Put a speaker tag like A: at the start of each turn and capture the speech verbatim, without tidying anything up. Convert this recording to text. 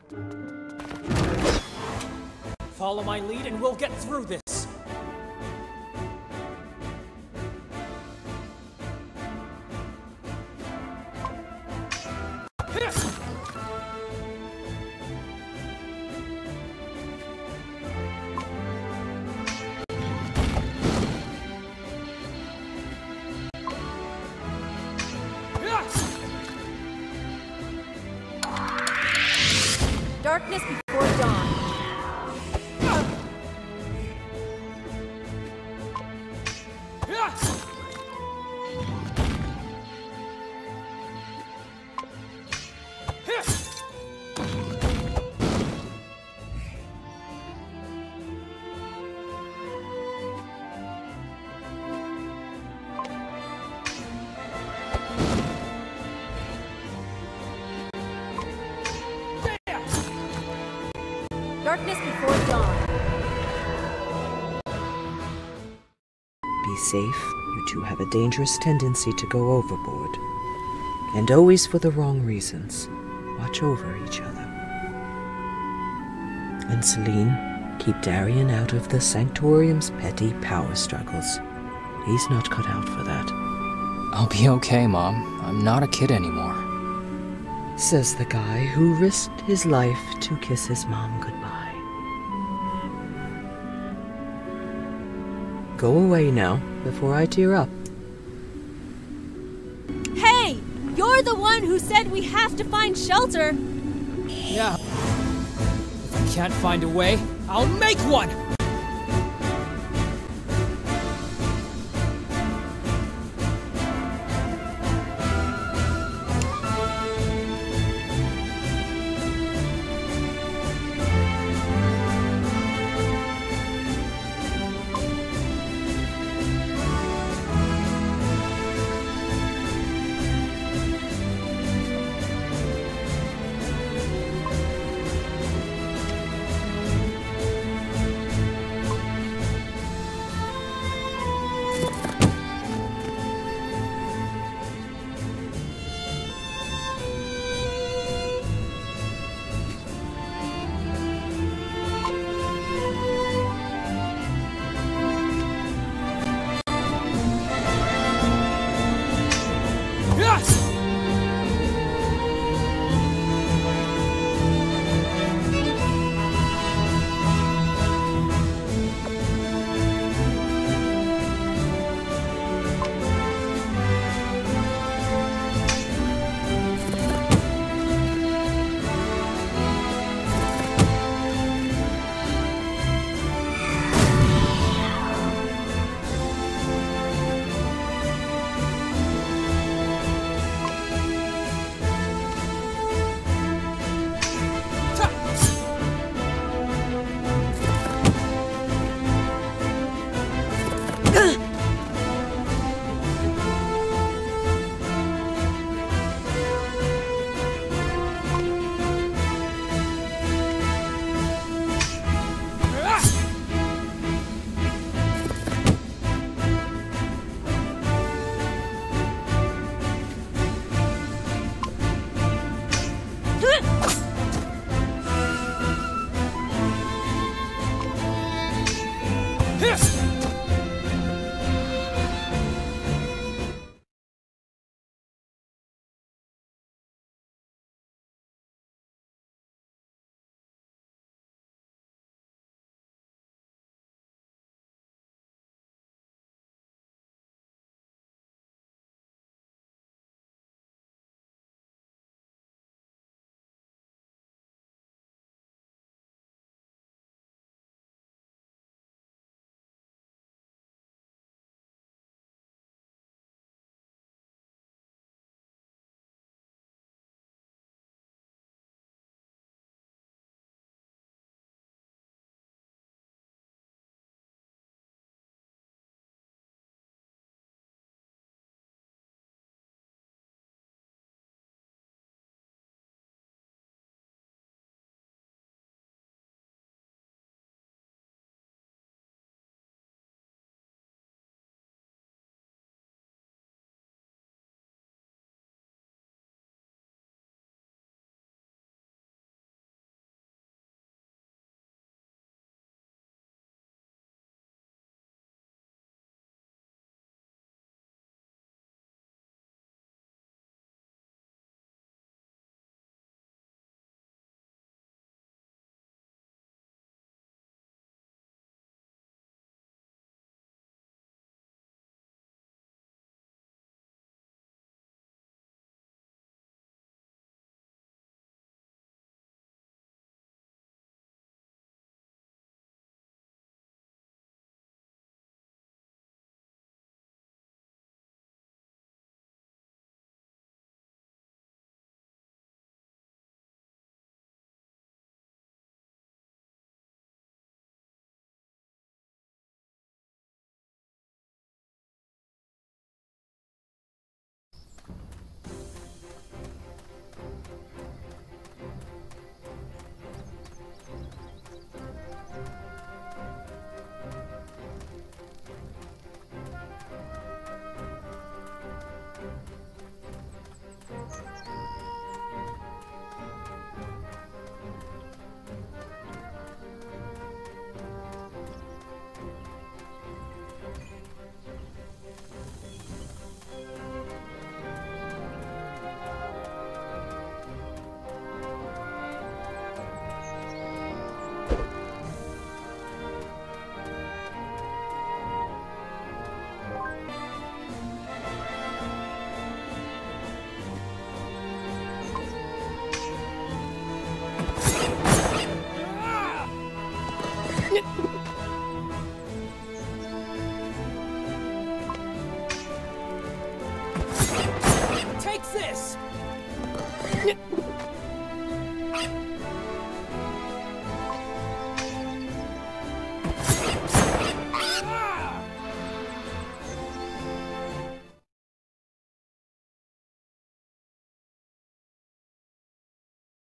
A: Follow my lead and we'll get through this.
B: Darkness before dawn. Darkness before dawn.
C: Be safe. You two have a dangerous tendency to go overboard. And always for the wrong reasons. Watch over each other. And Celine, keep Darian out of the Sanctorium's petty power struggles. He's not cut out for that.
D: I'll be okay, Mom. I'm not a kid anymore.
C: Says the guy who risked his life to kiss his mom goodbye. Go away now, before I tear up.
B: Hey! You're the one who said we have to find shelter!
A: Yeah. If we can't find a way, I'll make one!